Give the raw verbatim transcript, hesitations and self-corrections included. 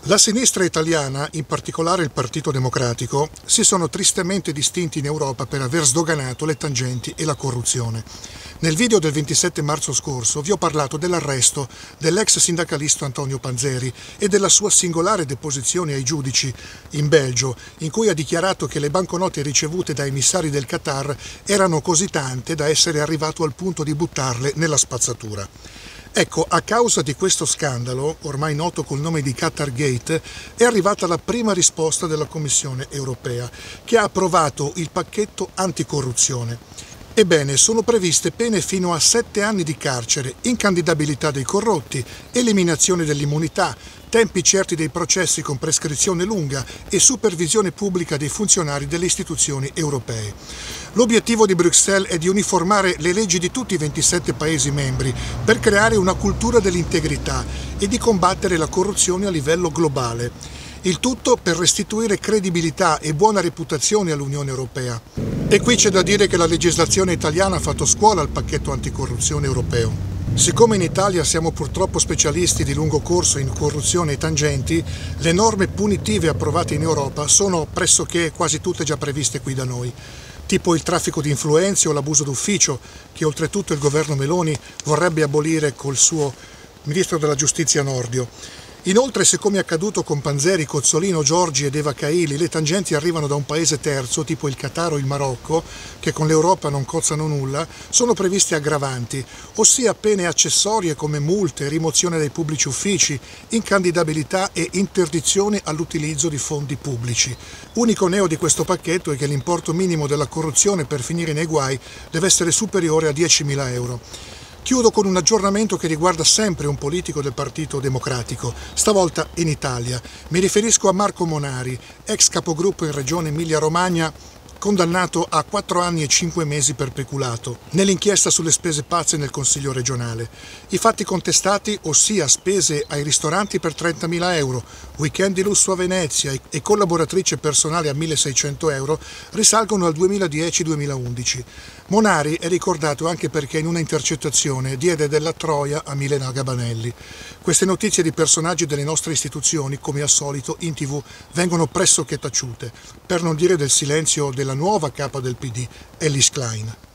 La sinistra italiana, in particolare il Partito Democratico, si sono tristemente distinti in Europa per aver sdoganato le tangenti e la corruzione. Nel video del ventisette marzo scorso vi ho parlato dell'arresto dell'ex sindacalista Antonio Panzeri e della sua singolare deposizione ai giudici in Belgio, in cui ha dichiarato che le banconote ricevute da emissari del Qatar erano così tante da essere arrivato al punto di buttarle nella spazzatura. Ecco, a causa di questo scandalo, ormai noto col nome di Qatargate, è arrivata la prima risposta della Commissione europea, che ha approvato il pacchetto anticorruzione. Ebbene, sono previste pene fino a sette anni di carcere, incandidabilità dei corrotti, eliminazione dell'immunità, tempi certi dei processi con prescrizione lunga e supervisione pubblica dei funzionari delle istituzioni europee. L'obiettivo di Bruxelles è di uniformare le leggi di tutti i ventisette Paesi membri per creare una cultura dell'integrità e di combattere la corruzione a livello globale. Il tutto per restituire credibilità e buona reputazione all'Unione Europea. E qui c'è da dire che la legislazione italiana ha fatto scuola al pacchetto anticorruzione europeo. Siccome in Italia siamo purtroppo specialisti di lungo corso in corruzione e tangenti, le norme punitive approvate in Europa sono pressoché quasi tutte già previste qui da noi, tipo il traffico di influenze o l'abuso d'ufficio, che oltretutto il governo Meloni vorrebbe abolire col suo ministro della giustizia Nordio. Inoltre, se come è accaduto con Panzeri, Cozzolino, Giorgi ed Eva Kaili, le tangenti arrivano da un paese terzo, tipo il Qatar o il Marocco, che con l'Europa non cozzano nulla, sono previste aggravanti, ossia pene accessorie come multe, rimozione dai pubblici uffici, incandidabilità e interdizione all'utilizzo di fondi pubblici. Unico neo di questo pacchetto è che l'importo minimo della corruzione per finire nei guai deve essere superiore a diecimila euro. Chiudo con un aggiornamento che riguarda sempre un politico del Partito Democratico, stavolta in Italia. Mi riferisco a Marco Monari, ex capogruppo in Regione Emilia-Romagna, condannato a quattro anni e cinque mesi per peculato, nell'inchiesta sulle spese pazze nel Consiglio regionale. I fatti contestati, ossia spese ai ristoranti per trentamila euro, weekend di lusso a Venezia e collaboratrice personale a milleseicento euro, risalgono al duemiladieci duemilaundici. Monari è ricordato anche perché in una intercettazione diede della troia a Milena Gabanelli. Queste notizie di personaggi delle nostre istituzioni, come al solito, in tv vengono pressoché taciute, per non dire del silenzio della nuova capa del P D, Ellis Klein.